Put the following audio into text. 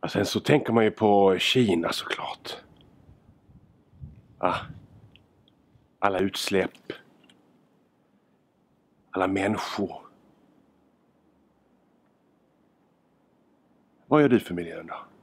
Och sen så tänker man ju på Kina såklart. Alla utsläpp. Alla människor. Vad gör du för miljön då?